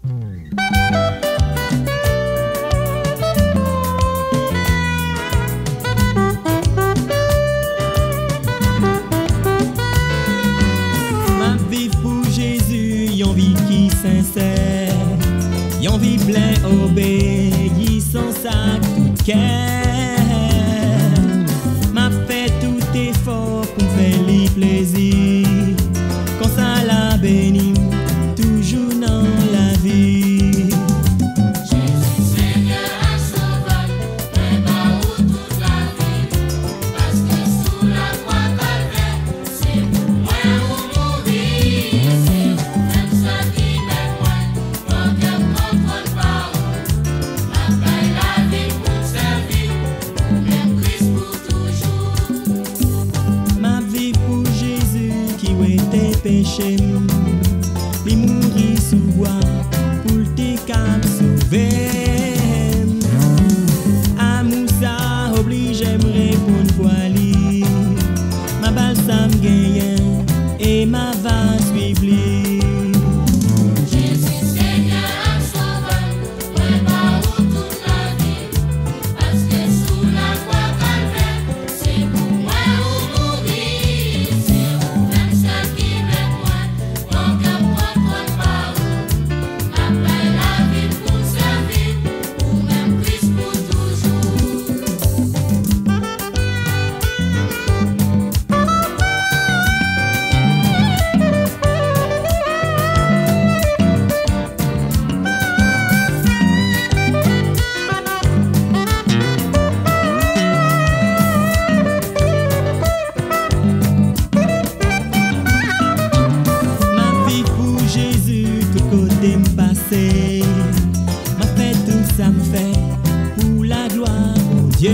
Yon vie plein obéissance à tout cœur. M'a fait tout effort pour faire les plaisirs. Quand ça la béni, toujours dans la vie. Jésus Seigneur a sauvé, prépare toute la vie. Parce que sous la croix calvaire, c'est pour moi ou mourir. C'est vous même ça qui m'aime moi. Mon cœur comprend pas. Ma paix la vie pour servir. Ou même Christ pour toujours. Ma vie pour Jésus qui était péché. Il mourit sous bois pour te cap sauver. Amour ça oblige me répondre pour lui. Ma balsam gagne et ma va suivre lui. Jésus Seigneur a sauvé, prépare toute la vie. Parce que sous la croix calvaire, c'est pour moi ou mourir. C'est vous même ça qui m'aime moi. Mon cœur comprend pas. Ma paix la vie pour servir. Ou même Christ pour toujours. Ma vie pour Jésus, tout côté me passer. Ma fait tout ça me fait pour la gloire, mon Dieu.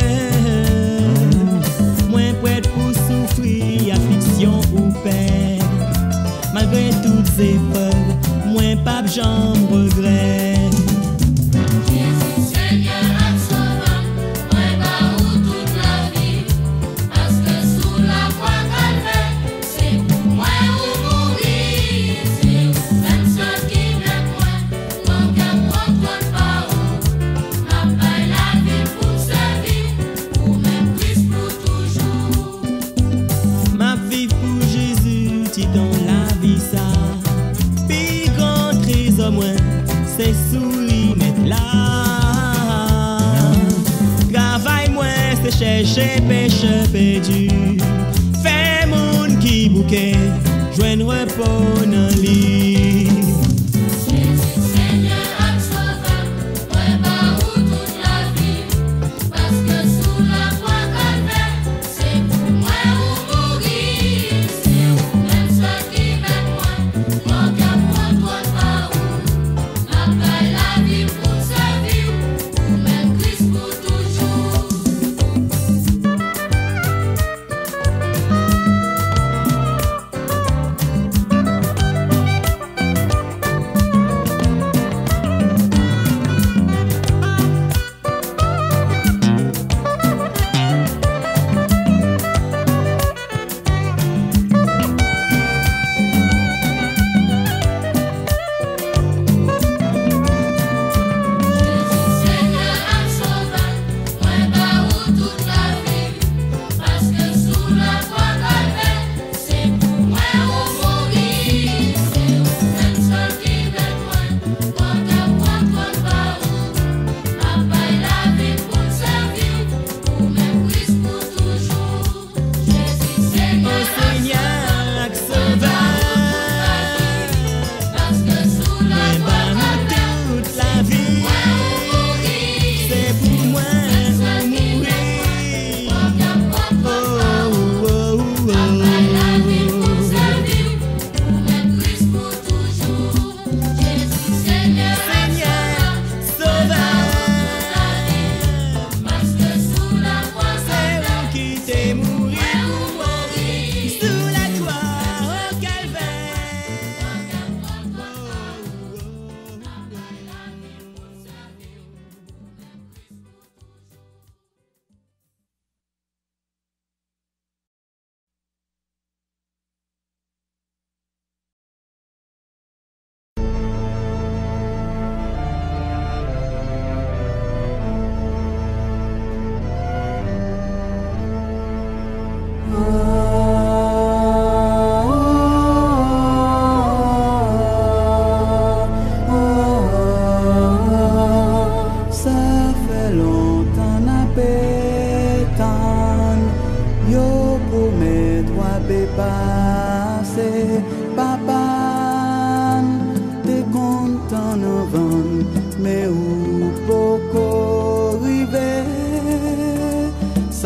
Moins prête pour souffrir, affliction ou peine. Malgré toutes ces épreuves, moins pas j'en regrette. Jésus Seigneur a sauvé, prépare toute la vie. Parce que sous la croix calvaire, c'est pour moi ou mourir. C'est vous même ça qui m'aime moi. Mon cœur comprend pas. Ma paix la vie pour servir. Ou même Christ pour toujours. Ma vie pour Jésus, tu dans la vie ça. Puis grand trésor moins, c'est souris mettre là. Travail moins, c'est chercher péché perdu. Fais monde qui bouquet, joindre repos dans lit. Jésus Seigneur a sauvé, prépare toute la vie. Parce que sous la croix calvaire, c'est pour moi ou mourir. C'est vous même ça qui m'aime moi. Mon cœur comprend pas. Ma paix la vie pour servir. Ou même Christ pour toujours.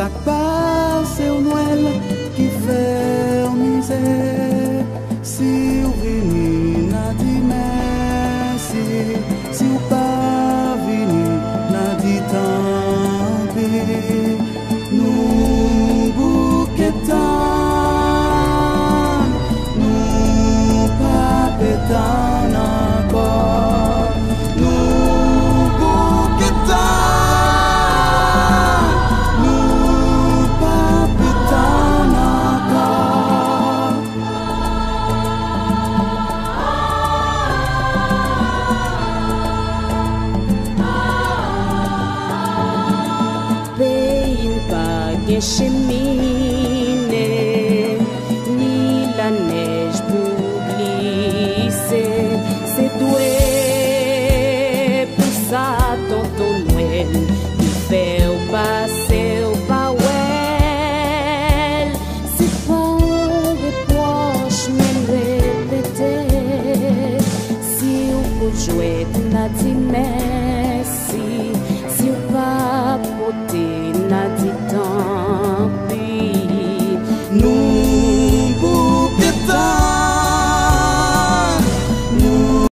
ça passe au Noël qui fait misère. Si vous venez, n'a dit merci. Si vous pas venu, n'a dit tant pis. Nous bouquetons, nous pas pétons encore. Nous bouquetons, nous pas pétons encore. Pays pas cheminée, ni la neige pour glisser. C'est doué pour ça, tonton Noël, qui fait au passer au pawel. C'est pas des poches, mais répéter. Si on peut jouer, n'a dit merci. Si on va porter, n'a dit tant pis. Nous